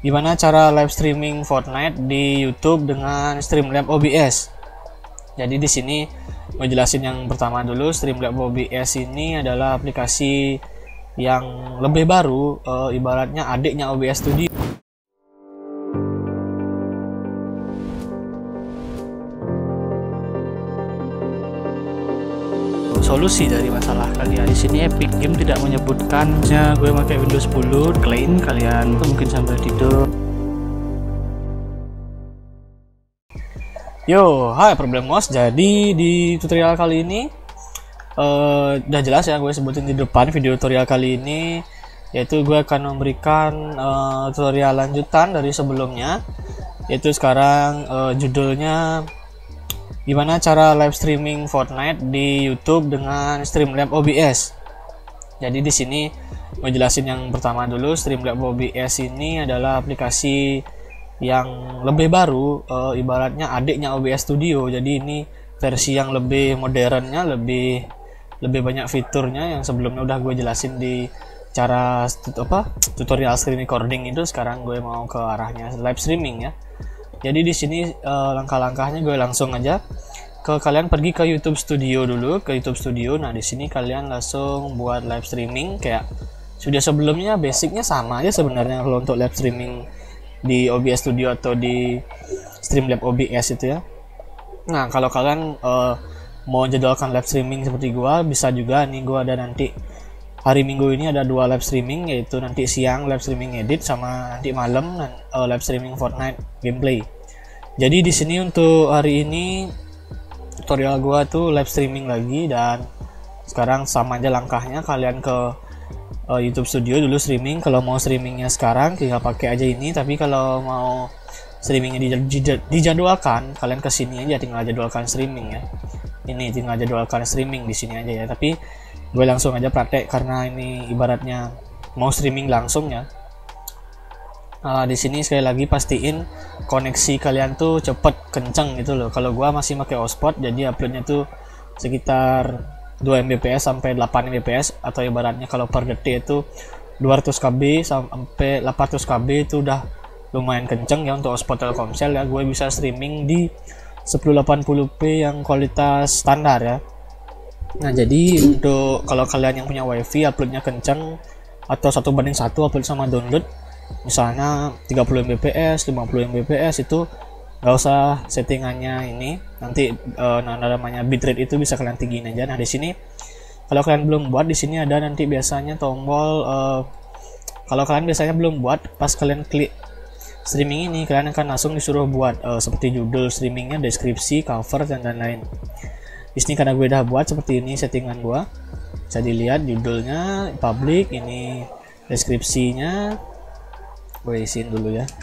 Gimana cara live streaming Fortnite di YouTube dengan Streamlabs OBS. Jadi di sini mau jelasin yang pertama dulu. Streamlabs OBS ini adalah aplikasi yang lebih baru, ibaratnya adiknya OBS Studio. Solusi dari masalah kalian di sini. Epic Game tidak menyebutkannya gue pakai Windows 10 clean, kalian tuh mungkin sampai tidur. Yo, hai Problemos. Jadi di tutorial kali ini udah jelas ya, gue sebutin di depan video tutorial kali ini, yaitu gue akan memberikan tutorial lanjutan dari sebelumnya, yaitu sekarang judulnya gimana cara live streaming Fortnite di YouTube dengan Streamlabs OBS. Jadi di sini mau jelasin yang pertama dulu. Streamlabs OBS ini adalah aplikasi yang lebih baru, ibaratnya adiknya OBS Studio. Jadi ini versi yang lebih modernnya, lebih banyak fiturnya. Yang sebelumnya udah gue jelasin di cara tutorial stream recording itu. Sekarang gue mau ke arahnya live streaming ya. Jadi di sini langkah-langkahnya gue langsung aja kalian pergi ke YouTube Studio dulu, ke YouTube Studio. Nah, di sini kalian langsung buat live streaming kayak sudah sebelumnya, basicnya sama aja sebenarnya kalau untuk live streaming di OBS Studio atau di Streamlabs OBS itu ya. Nah, kalau kalian mau jadwalkan live streaming seperti gua, bisa juga nih. Gua ada nanti hari Minggu ini ada 2 live streaming, yaitu nanti siang live streaming edit sama nanti malam live streaming Fortnite gameplay. Jadi di sini untuk hari ini tutorial gua tuh live streaming lagi, dan sekarang sama aja langkahnya. Kalian ke YouTube Studio dulu streaming. Kalau mau streamingnya sekarang tinggal pakai aja ini, tapi kalau mau streamingnya dijadwalkan, kalian ke sini aja, tinggal jadwalkan streaming ya. Ini tinggal jadwalkan streaming di sini aja ya. Tapi gue langsung aja praktek karena ini ibaratnya mau streaming langsung ya. Di sini sekali lagi pastiin koneksi kalian tuh cepet, kenceng gitu loh. Kalau gua masih pakai hotspot, jadi uploadnya tuh sekitar 2 Mbps sampai 8 Mbps, atau ibaratnya kalau per detik itu 200 KB sampai 800 KB itu udah lumayan kenceng ya untuk hotspot Telkomsel ya. Gue bisa streaming di 1080p yang kualitas standar ya. Nah, jadi untuk kalau kalian yang punya wifi uploadnya kenceng atau 1:1 upload sama download, misalnya 30 Mbps 50 Mbps, itu nggak usah settingannya ini, nanti namanya bitrate itu bisa kalian tinggiin aja. Nah, di sini kalau kalian belum buat, di sini ada nanti biasanya tombol, kalau kalian biasanya belum buat, pas kalian klik streaming ini kalian akan langsung disuruh buat seperti judul streamingnya, deskripsi, cover, dan lain-lain. Di sini karena gue udah buat seperti ini settingan gue, bisa dilihat judulnya public, ini deskripsinya gue isiin dulu ya.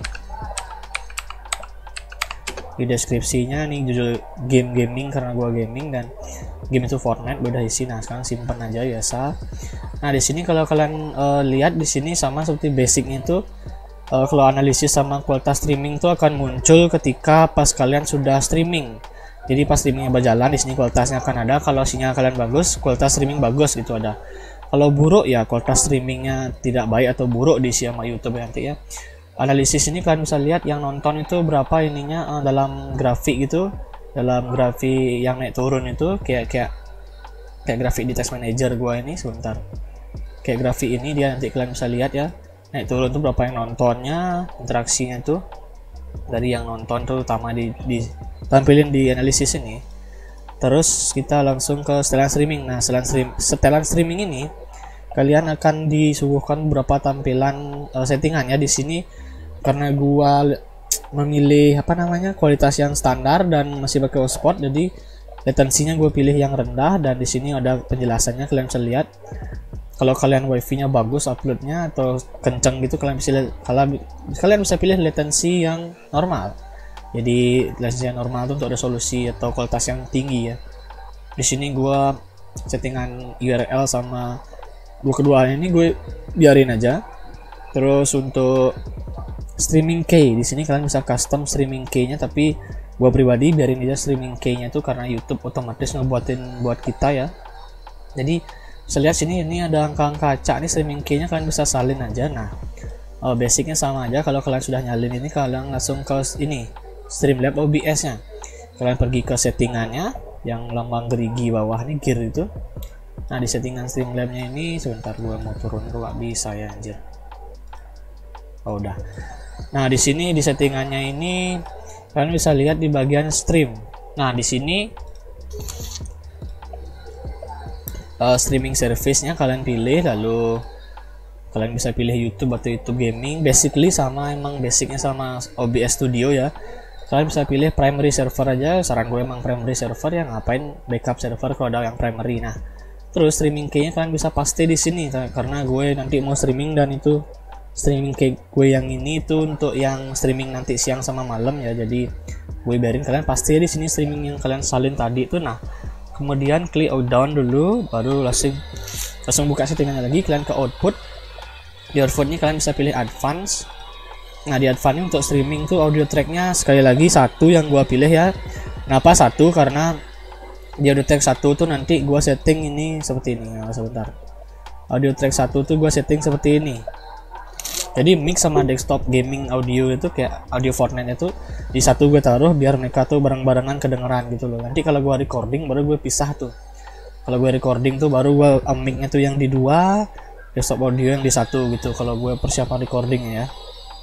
Di deskripsinya nih judul gaming karena gue gaming, dan game itu Fortnite gue udah isi. Nah, sekarang simpen aja biasa. Nah, di sini kalau kalian lihat di sini sama seperti basicnya itu, kalau analisis sama kualitas streaming itu akan muncul ketika pas kalian sudah streaming. Jadi pas streamingnya berjalan, di sini kualitasnya akan ada. Kalau sinyal kalian bagus, kualitas streaming bagus gitu ada. Kalau buruk ya kualitas streamingnya tidak baik atau buruk di sama YouTube nanti ya. Analisis ini kalian bisa lihat yang nonton itu berapa ininya dalam grafik gitu, dalam grafik yang naik turun itu kayak grafik di Text Manager gua ini sebentar. Kayak grafik ini dia nanti kalian bisa lihat ya. Naik turun tuh berapa yang nontonnya, interaksinya tuh dari yang nonton tuh utama tampilin di analisis ini. Terus kita langsung ke setelan streaming. Nah, setelan streaming ini kalian akan disuguhkan beberapa tampilan settingannya di sini. Karena gua memilih kualitas yang standar dan masih pakai hotspot, jadi latensinya gue pilih yang rendah, dan di sini ada penjelasannya kalian bisa lihat. Kalau kalian wifi-nya bagus uploadnya atau kenceng gitu, kalian bisa pilih latensi yang normal. Jadi latensi yang normal itu untuk ada solusi atau kualitas yang tinggi ya. Di sini gua settingan URL sama keduanya ini gue biarin aja. Terus untuk streaming key, di sini kalian bisa custom streaming key-nya, tapi gua pribadi biarin aja streaming key-nya itu karena YouTube otomatis ngebuatin buat kita ya. Jadi bisa lihat sini, ini ada angka-angka acak nih streaming key-nya, kalian bisa salin aja. Nah, basicnya sama aja. Kalau kalian sudah nyalin ini, kalian langsung ke ini Streamlabs OBS nya, kalian pergi ke settingannya yang lambang gerigi bawah nih, gear itu. Nah di settingan Streamlabs nya ini, sebentar gue mau turun, gue gak bisa ya anjir. Oh udah. Nah di sini di settingannya ini kalian bisa lihat di bagian stream. Nah di sini streaming service-nya kalian pilih, lalu kalian bisa pilih YouTube atau YouTube Gaming. Basically sama, emang basicnya sama OBS Studio ya. Kalian bisa pilih primary server aja. Saran gue emang primary server, yang ngapain backup server kalau ada yang primary. Nah, terus streaming key-nya kalian bisa paste di sini, karena gue nanti mau streaming, dan itu streaming key gue yang ini itu untuk yang streaming nanti siang sama malam ya. Jadi gue biarin kalian paste di sini streaming yang kalian salin tadi itu. Nah, kemudian klik down dulu, baru langsung buka settingannya lagi. Kalian ke output. Di outputnya kalian bisa pilih advance. Nah di advance untuk streaming tuh audio tracknya sekali lagi satu yang gua pilih ya. Kenapa satu? Karena di audio track satu tuh nanti gua setting ini seperti ini. Nah, sebentar. Audio track satu tuh gua setting seperti ini. Jadi mix sama desktop gaming audio itu kayak audio Fortnite itu di satu gue taruh biar mereka tuh bareng-barengan kedengeran gitu loh. Nanti kalau gua recording baru gue pisah tuh. Kalau gue recording tuh baru gua mic-nya tuh yang di dua, desktop audio yang di satu gitu kalau gue persiapan recordingnya ya.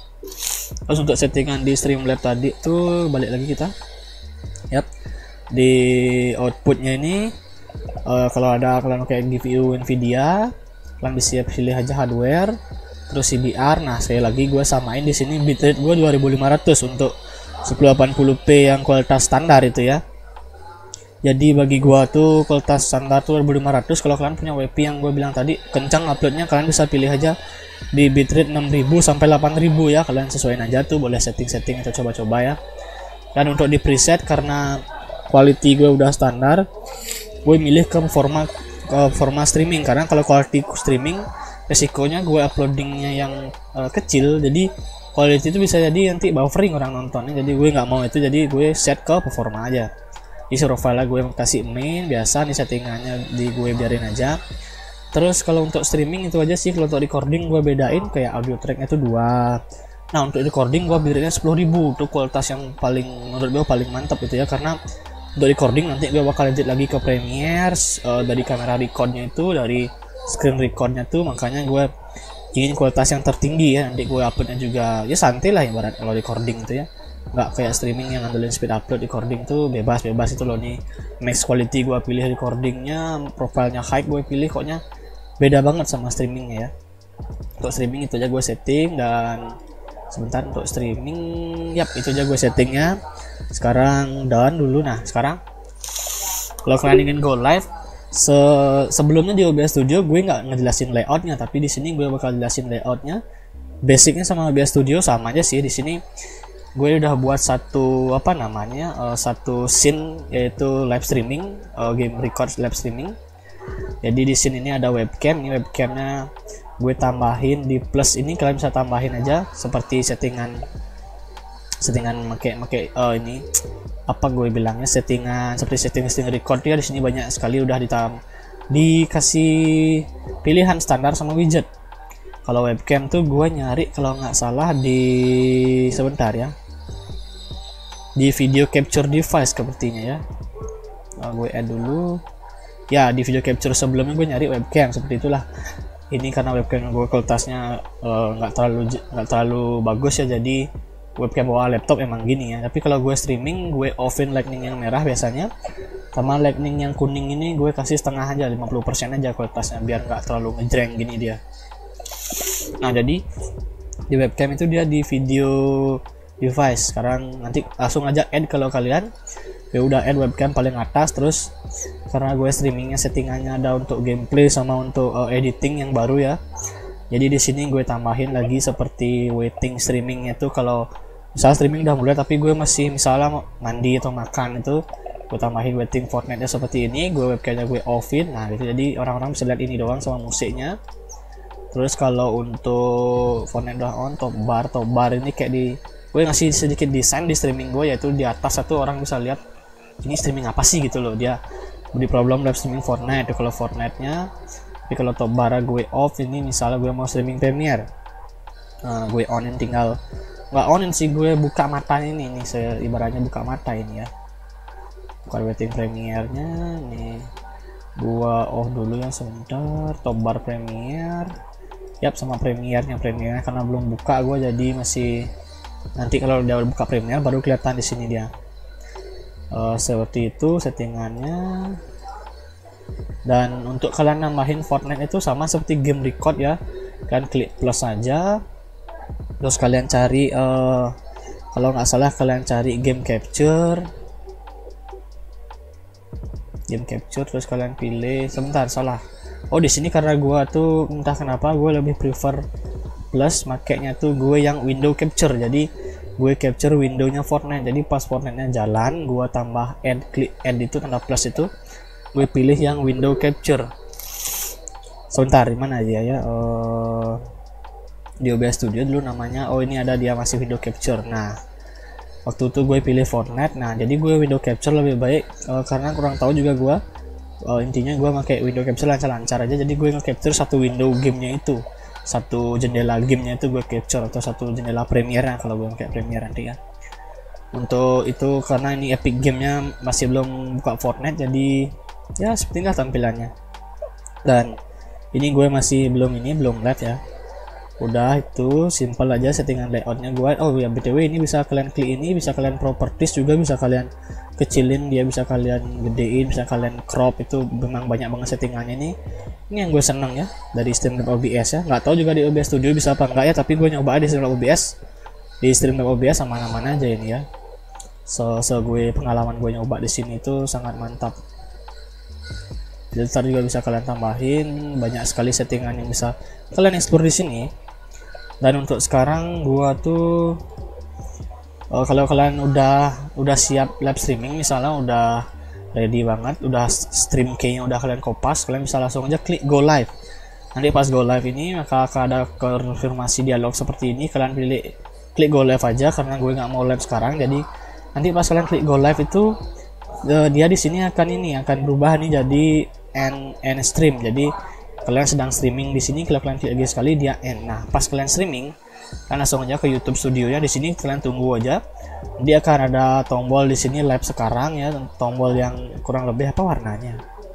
Terus untuk settingan di Streamlabs tadi tuh balik lagi kita. Yap. Di outputnya ini kalau ada kalian pakai GPU Nvidia, kalian bisa pilih aja hardware, terus CDR. Nah sekali lagi gue samain di sini bitrate gue 2500 untuk 1080p yang kualitas standar itu ya. Jadi bagi gua tuh kualitas standar tuh 2500. Kalau kalian punya WP yang gue bilang tadi kencang uploadnya, kalian bisa pilih aja di bitrate 6000 sampai 8000 ya. Kalian sesuaiin aja tuh, boleh setting-setting atau coba-coba ya. Dan untuk di preset, karena quality gue udah standar, gue milih ke format streaming. Karena kalau quality streaming resikonya gue uploadingnya yang kecil, jadi quality itu bisa jadi nanti buffering orang nontonnya. Jadi gue nggak mau itu, jadi gue set ke performa aja. Di file gue kasih main biasa, nih settingannya di gue biarin aja. Terus kalau untuk streaming itu aja sih. Kalau untuk recording gue bedain, kayak audio tracknya itu 2. Nah untuk recording gue biarinnya 10.000, itu kualitas yang paling menurut gue paling mantap itu ya. Karena untuk recording nanti gue bakal edit lagi ke Premiere dari kamera recordnya itu, dari screen recordnya tuh, makanya gue ingin kualitas yang tertinggi ya. Nanti gue uploadnya juga ya santai lah ibarat kalau recording itu ya, nggak kayak streaming yang ngandelin speed upload. Recording tuh bebas itu loh. Nih max quality gue pilih recordingnya, profilnya high gue pilih, koknya beda banget sama streamingnya ya. Untuk streaming itu aja gue setting, dan sebentar untuk streaming yap itu aja gue settingnya. Sekarang down dulu. Nah sekarang kalau kalian ingin go live, sebelumnya di OBS Studio gue nggak ngejelasin layoutnya, tapi di sini gue bakal jelasin layoutnya. Basicnya sama OBS Studio sama aja sih. Di sini gue udah buat satu satu scene, yaitu live streaming, game record live streaming. Jadi di sini ini ada webcam. Ini webcamnya gue tambahin di plus ini, kalian bisa tambahin aja seperti settingan make ini apa gue bilangnya, settingan seperti setting record ya. Di sini banyak sekali udah dikasih pilihan standar sama widget. Kalau webcam tuh gue nyari kalau nggak salah di sebentar ya, di video capture device sepertinya ya. Gue add dulu ya, di video capture sebelumnya gue nyari webcam seperti itulah. Ini karena webcam gue kualitasnya nggak terlalu bagus ya, jadi webcam bawah laptop emang gini ya. Tapi kalau gue streaming, gue offin lightning yang merah biasanya, sama lightning yang kuning ini gue kasih setengah aja, 50% aja kualitasnya, biar nggak terlalu ngejreng gini dia. Nah jadi di webcam itu dia di video device. Sekarang nanti langsung aja add kalau kalian ya udah add webcam paling atas. Terus karena gue streamingnya settingannya ada untuk gameplay sama untuk editing yang baru ya, jadi di sini gue tambahin lagi seperti waiting streamingnya tuh. Kalau misalnya streaming udah mulai tapi gue masih misalnya mandi atau makan, itu gue tambahin waiting Fortnite nya seperti ini. Gue webcamnya gue offin. Nah gitu, jadi orang-orang bisa lihat ini doang sama musiknya. Terus kalau untuk Fortnite udah on, top bar ini kayak gue ngasih sedikit desain di streaming gue, yaitu di atas satu orang bisa lihat ini streaming apa sih gitu loh. Dia di problem live streaming Fortnite itu kalau Fortnite nya. Tapi kalau top bar gue off, ini misalnya gue mau streaming Premiere. Gue onin, tinggal nggak onin sih, gue buka mata ini nih, saya ibaratnya buka mata ini ya, buka waiting premiere-nya nih. Gua off dulu ya sebentar, top bar premiere. Yap, sama premiernya karena belum buka gua, jadi masih nanti kalau udah buka premiere baru kelihatan di sini dia. Seperti itu settingannya. Dan untuk kalian nambahin Fortnite itu sama seperti game record ya, kalian klik plus saja, terus kalian cari kalau nggak salah kalian cari game capture, terus kalian pilih, sebentar salah, oh di sini karena gua tuh entah kenapa gue lebih prefer plus, makanya tuh gue yang window capture, jadi gue capture windownya Fortnite. Jadi pas Fortnite nya jalan, gua tambah add, klik add itu tanda plus itu, gue pilih yang window capture. Sebentar, mana aja ya, di OBS Studio dulu namanya, oh ini ada dia masih window capture. Nah waktu itu gue pilih Fortnite. Nah jadi gue window capture lebih baik, karena kurang tahu juga gue, intinya gue pakai window capture lancar-lancar aja. Jadi gue nge-capture satu window gamenya itu, satu jendela gamenya itu gue capture, atau satu jendela premiere kalau gue pakai premiere nanti ya. Untuk itu karena ini epic gamenya masih belum buka Fortnite, jadi ya seperti inilah tampilannya. Dan ini gue masih belum live ya. Udah, itu simple aja settingan layoutnya gue. Oh ya btw, ini bisa kalian klik, ini bisa kalian properties juga, bisa kalian kecilin dia, bisa kalian gedein, bisa kalian crop. Itu memang banyak banget settingannya ini yang gue seneng ya dari Streamlabs OBS ya. Nggak tahu juga di OBS Studio bisa apa enggak ya, tapi gue nyoba di Streamlabs OBS, aman-aman aja ini ya. So gue pengalaman gue nyoba di sini itu sangat mantap. Filter juga bisa kalian tambahin, banyak sekali settingan yang bisa kalian explore di sini. Dan untuk sekarang gua tuh kalau kalian udah siap live streaming, misalnya udah ready banget, udah stream key-nya udah kalian kopas, kalian bisa langsung aja klik go live. Nanti pas go live ini maka akan ada konfirmasi dialog seperti ini, kalian pilih klik go live aja karena gue nggak mau live sekarang. Jadi nanti pas kalian klik go live itu dia di sini akan berubah nih jadi end stream. Jadi kalian sedang streaming di sini, kalau kalian klik lagi sekali dia end. Nah pas kalian streaming kalian langsung aja ke YouTube Studio ya. Di sini kalian tunggu aja, dia akan ada tombol di sini live sekarang ya, tombol yang kurang lebih apa warnanya,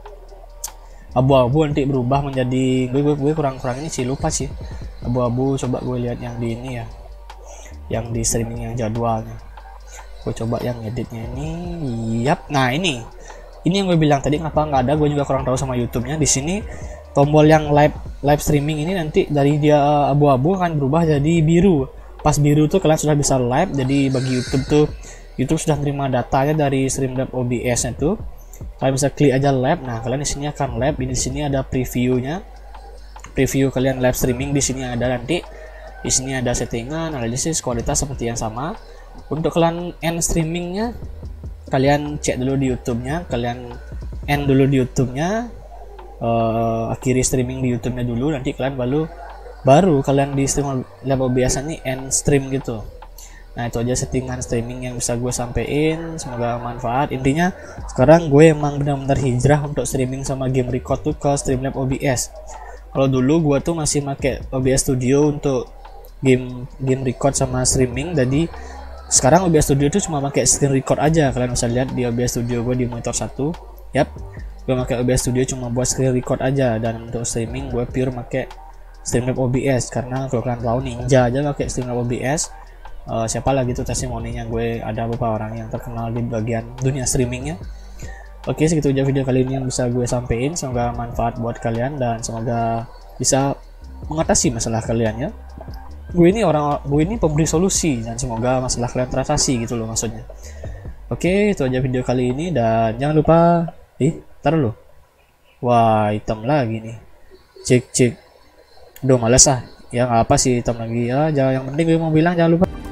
abu-abu, nanti berubah menjadi gue kurang ini sih, lupa sih, abu-abu. Coba gue lihat yang di ini ya, yang di streaming yang jadwalnya. Gue coba yang editnya ini. Yap, nah ini yang gue bilang tadi, kenapa nggak ada, gue juga kurang tahu sama YouTube-nya. Di sini tombol yang live streaming ini nanti dari dia abu-abu akan berubah jadi biru. Pas biru tuh kalian sudah bisa live. Jadi bagi YouTube tuh, YouTube sudah terima datanya dari Streamlabs OBS itu. Kalian bisa klik aja live. Nah kalian di sini akan live. Ini di sini ada previewnya, preview kalian live streaming. Di sini ada nanti, di sini ada settingan, analisis, kualitas seperti yang sama. Untuk kalian end streamingnya, kalian cek dulu di YouTube-nya, kalian end dulu di YouTube-nya, akhiri streaming di YouTube-nya dulu, nanti kalian baru kalian di Streamlabs OBS ini end stream gitu. Nah itu aja settingan streaming yang bisa gue sampein, semoga manfaat. Intinya sekarang gue emang benar-benar hijrah untuk streaming sama game record tuh ke Streamlabs OBS. Kalau dulu gue tuh masih pakai OBS Studio untuk game record sama streaming, jadi sekarang OBS Studio itu cuma pakai screen record aja. Kalian bisa lihat di OBS Studio gue di monitor 1. Yap, gue pakai OBS Studio cuma buat screen record aja. Dan untuk streaming gue pure pakai Streamlabs OBS, karena kalau kalian tahu Ninja aja pakai Streamlabs OBS. Siapa lagi tuh testimoninya, gue ada beberapa orang yang terkenal di bagian dunia streamingnya. Oke, segitu aja video kali ini yang bisa gue sampein. Semoga manfaat buat kalian dan semoga bisa mengatasi masalah kalian ya. Gue ini pemberi solusi, dan semoga masalah kalian teratasi gitu loh maksudnya. Oke, itu aja video kali ini, dan jangan lupa taruh lo. Wah, hitam lagi nih. Cek. Udah males ah. Ya nggak apa sih hitam lagi ya. Jangan, yang penting gue mau bilang jangan lupa